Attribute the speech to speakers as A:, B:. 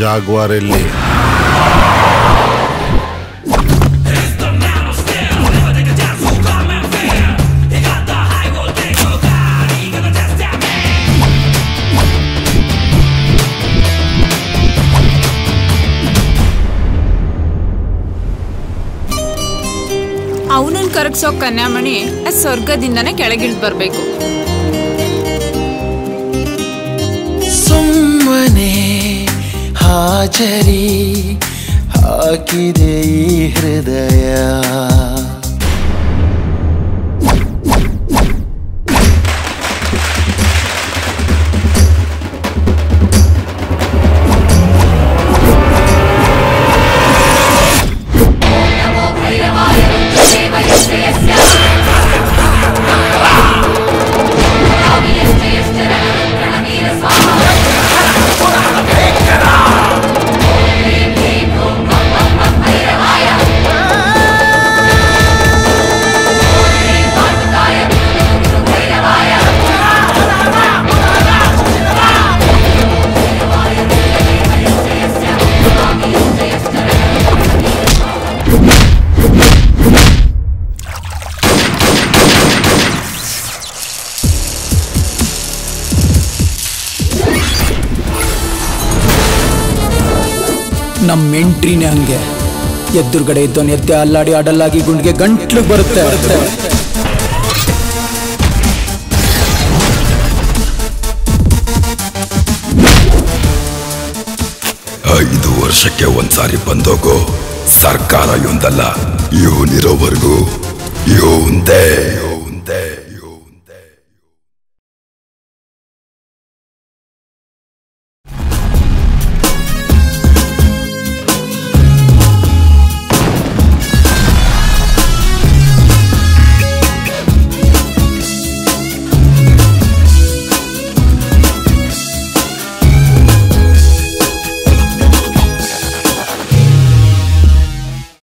A: Jaguar ಎಲ್ಲಿ?
B: ಅವನನ್ನ ಕರಗಿಸೋ ಕನ್ಯಾಮಣಿ ಸ್ವರ್ಗದಿಂದನೇ ಕೆಳಗಿಳಿದು ಬರಬೇಕು.
C: ಸುಮ್ಮನೆ ಹಾಜರಿ ಹಾಕಿದೆ ಈ ಹೃದಯ.
D: ನಮ್ಮ ಎಂಟ್ರಿನೇ ಹಂಗೆ. ಎದುರುಗಡೆ ಇದ್ದವನು ಎದ್ದೆ ಅಲ್ಲಾಡಿ ಅಡಲ್ಲಾಗಿ ಗುಂಡಿಗೆ ಗಂಟ್ಲು ಬರುತ್ತೆ.
E: 5 ವರ್ಷಕ್ಕೆ ಒಂದ್ಸಾರಿ ಬಂದೋಗೋ. ಸರ್ಕಾರ ಇವಂದಲ್ಲ, ಇವನಿರೋವರೆಗೂ ಇವಂದೇ.